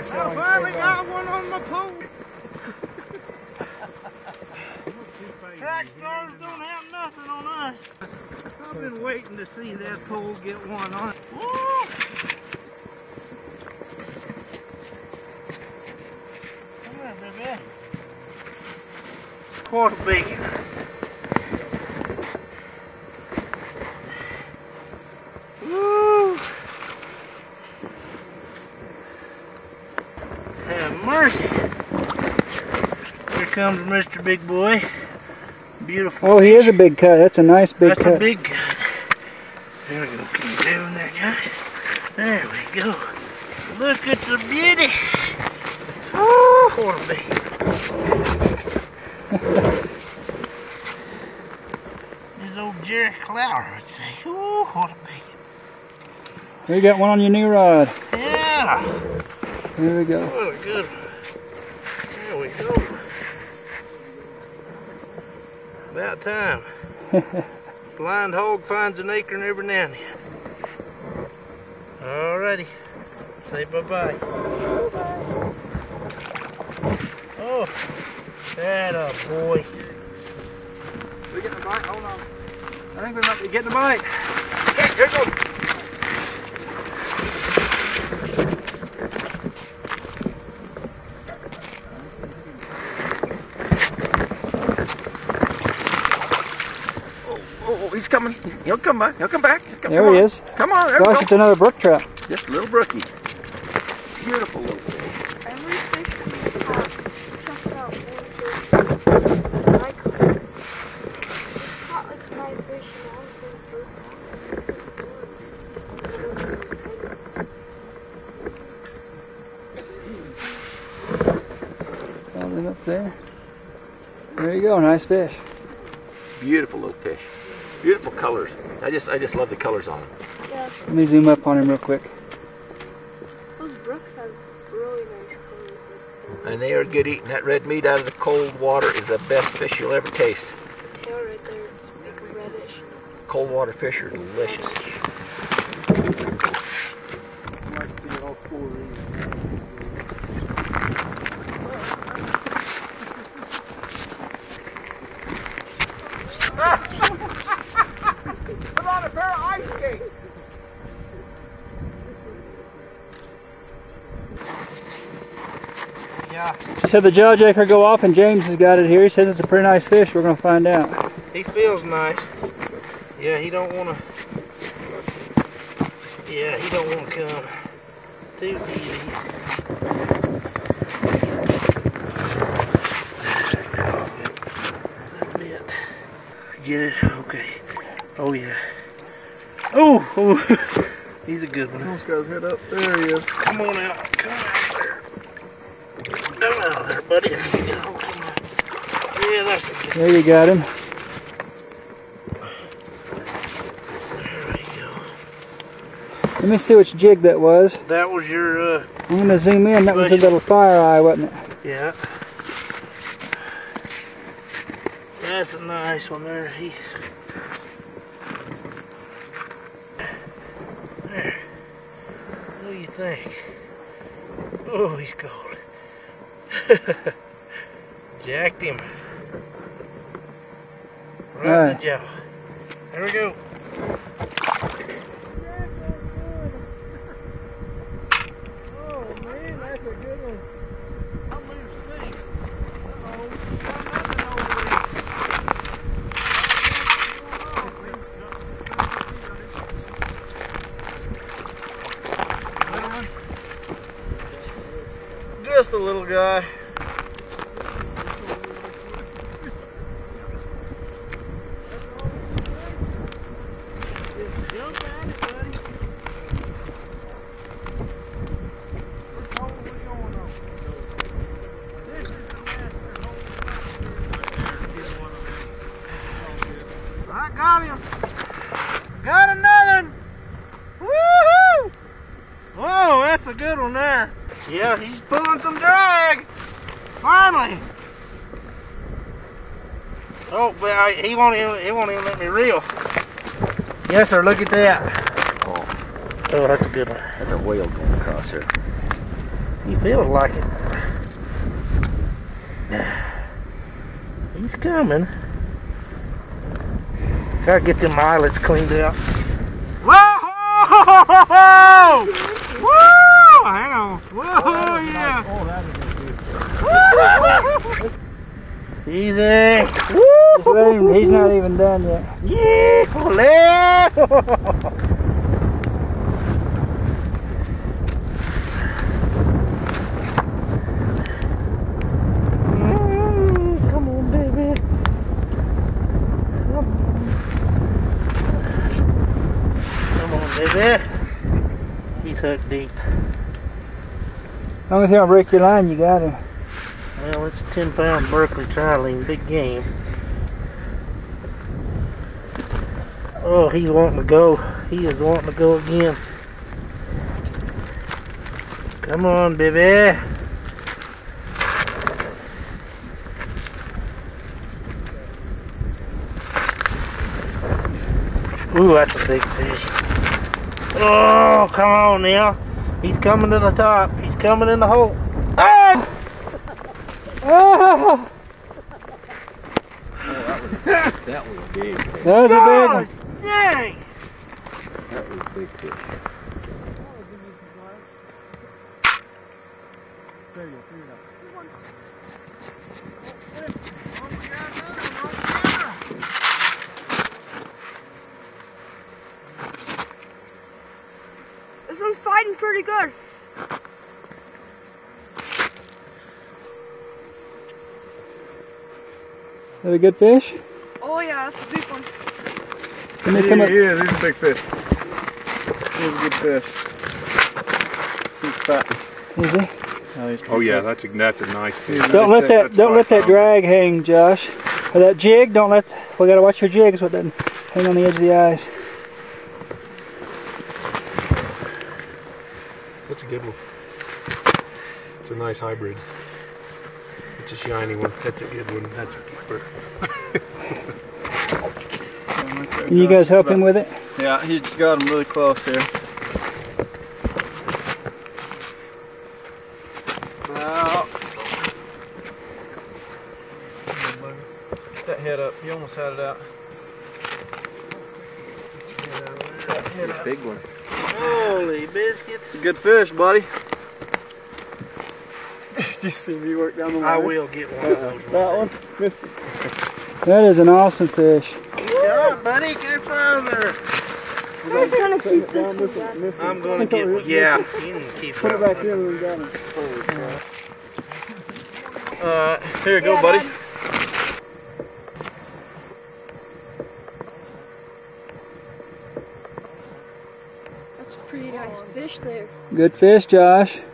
here. I finally got one on my pole. Track stars don't have nothing on us. I've been waiting to see that pole get one on. Woo! Come here, baby. Quarter bacon. Woo! Have mercy. Here comes Mr. Big Boy. Beautiful. Oh, he is a big cut. That's a nice big cut. That's a big cut. There we go. Keep doing there, Josh. There we go. Look at the beauty. Oh, quarter bacon. This old Jerry Clower would say, oh, quarter bacon. You got one on your new rod. Yeah. There we go. What a good one. There we go. About time. Blind hog finds an acorn every now and then. Alrighty. Say bye-bye. Oh, that a boy. We getting a bite? Hold on. I think we might be getting a bite. Okay, here it goes. Oh, he's coming. He'll come back. He'll come back. There he is. Come on, there we Gosh, go. it's another brook trout. Just a little brookie. Beautiful little fish. Every fish can be caught. Check it out. I caught it. It's caught like 5 fish and all of them broke. Found him up there. There you go. Nice fish. Beautiful little fish. Beautiful colors. I just love the colors on them. Yeah. Let me zoom up on him real quick. Those brooks have really nice colors. And they are good eating. That red meat out of the cold water is the best fish you'll ever taste. The tail right there, it's like reddish. Cold water fish are delicious. I'd like to see all 4 of these. Put on a pair of ice skates. Yeah, Just had the JawJacker go off and James has got it here. He says it's a pretty nice fish. We're going to find out. he feels nice. Yeah, he don't want to. Yeah, he don't want to come too easy. A bit. Get it? Okay. Oh yeah. Oh, oh. He's a good one. Almost got his head up. There he is. Come on out. Come out there. Come out there, buddy. Come on. Yeah, that's a good one. There you got him. There we go. Let me see which jig that was. That was your, I'm going to zoom in. That was a little fire eye, wasn't it? yeah. That's a nice one there. There. What do you think? Oh, he's cold. Jacked him. Right in the jaw. There we go. Oh man, that's a good one. How many snakes? Uh-oh. Got nothing over there. Just a little guy. Jump at it, buddy. What hole are we going on? This is the master hole. I got him. Got another one. Woohoo! Whoa, that's a good one there. Yeah, he's pulling some drag. Finally. Oh, but he won't even let me reel. Yes, sir. Look at that. Oh, Oh, that's a good one. that's a whale going across here. He feels like it. He's coming. Gotta get them eyelets cleaned out. Whoa! Woo! Hang on. Whoa, yeah. Easy. Woo! He's not even done yet. Yeah! Come on, baby. Come on, baby. He's hooked deep. As long as you don't break your line, you got him. Well, it's 10-pound Berkeley trilene, big game. Oh, he's wanting to go. He is wanting to go again. Come on, baby. Ooh, that's a big fish. Oh, come on now. He's coming to the top. He's coming in the hole. Ah! Oh! That was big. That was a big one. Dang! That was a big fish. This one's fighting pretty good. Is that a good fish? Oh yeah, that's a big one. Can they come up? He is. He's a big fish. He's a good fish. He's fat. Is he? Oh yeah, that's a nice fish. Don't let that drag hang, Josh. Or that jig. Don't let. We gotta watch your jigs. What doesn't hang on the edge of the eyes. That's a good one. It's a nice hybrid. It's a shiny one. That's a good one. That's a keeper. Can you guys help him with it? Yeah, he's got him really close here. Well, get that head up. You almost had it out. Big one. Holy biscuits. It's a good fish, buddy. Did you see me work down the line? I will get one of those. That one? Missed it. That is an awesome fish. Good job, buddy. Get further. I'm gonna keep this one back. I'm gonna get one. Yeah, you can keep Put it that. back in and we got him. Here you go, buddy. Dad. That's a pretty nice fish there. Good fish, Josh.